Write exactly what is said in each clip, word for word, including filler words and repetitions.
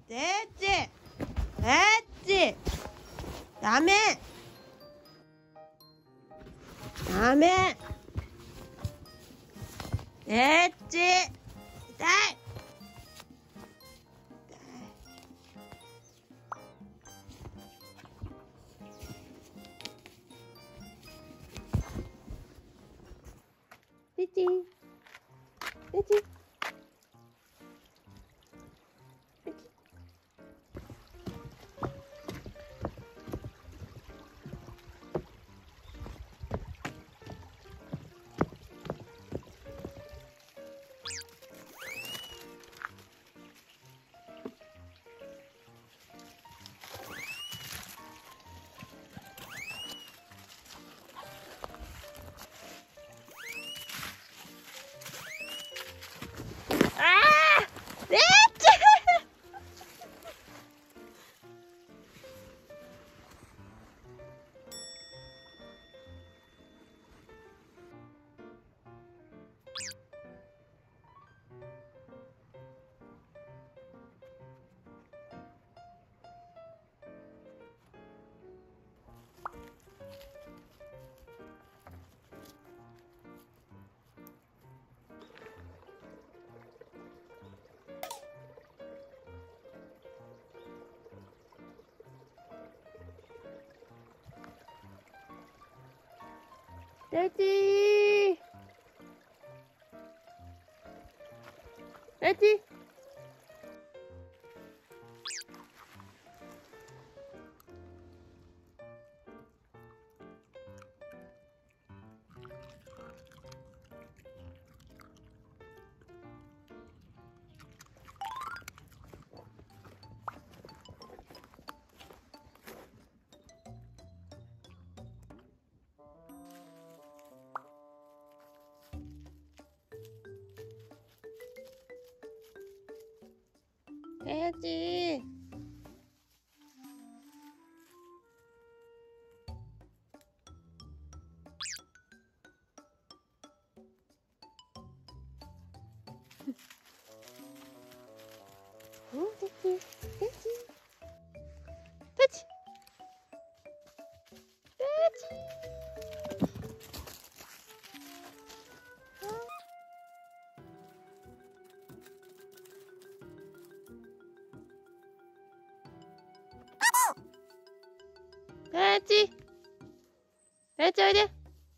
デッチデッチダメダメデッチ痛いデッチデッチデッチデッチデッチうん、デッチデッチデッチデッチデッチデッチおいで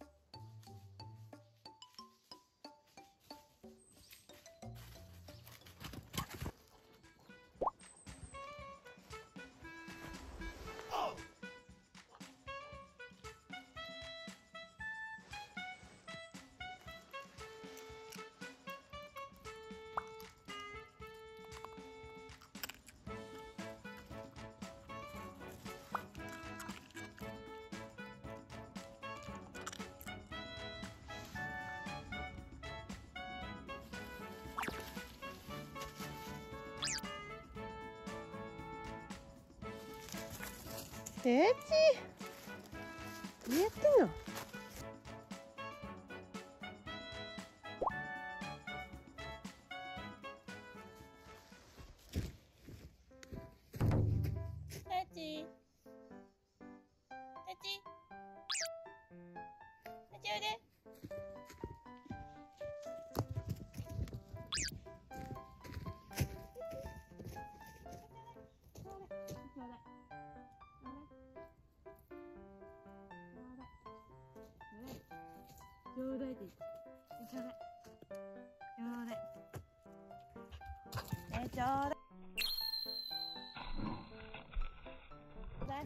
デッチ何やってんのデッチデッチデッチおいでちょうだいってちょうだいちょうだいえちょうだいちょうだい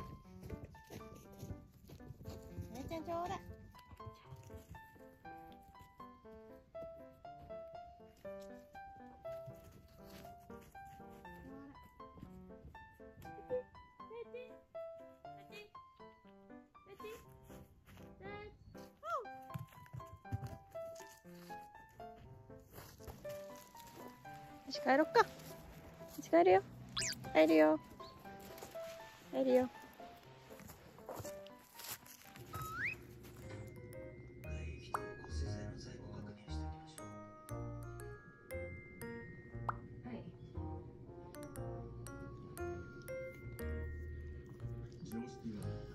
えちゃんちょうだいよし帰ろっか。よし帰るよ。帰るよ。帰るよ。 常識が